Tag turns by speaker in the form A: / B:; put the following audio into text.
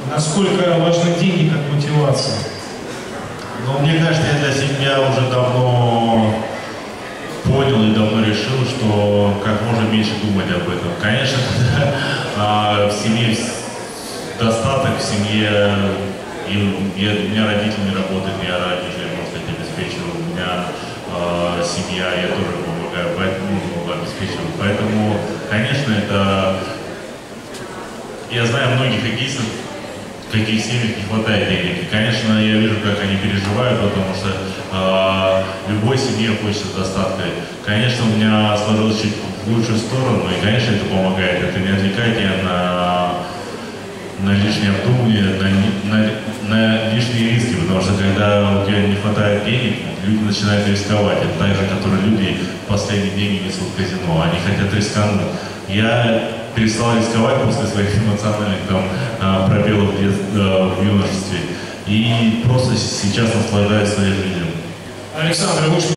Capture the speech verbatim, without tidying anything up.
A: Насколько важны деньги как мотивация?
B: Ну, мне кажется, я для себя уже давно понял и давно решил, что как можно меньше думать об этом. Конечно, в семье достаток, в семье, и я, у меня родители не работают, я родителей, можно сказать, обеспечиваю, у меня э, семья, я тоже помогаю, поэтому могу обеспечивать. Поэтому, конечно, это, я знаю многих хоккеистов, в каких семьях не хватает денег. И, конечно, я вижу, как они переживают, потому что э, любой семье хочется достатка. Конечно, у меня сложилось чуть в лучшую сторону, и, конечно, это помогает. Это не отвлекает тебя на, на лишнее обдумывание, на, на, на лишние риски, потому что когда у тебя не хватает денег, люди начинают рисковать. Это так же, которые люди последние деньги несут в казино, они хотят рискануть. Я перестал рисковать после своих эмоциональных там, пробелов в, детстве, в юношестве и просто сейчас наслаждаюсь своей жизнью.
A: Александр, лучше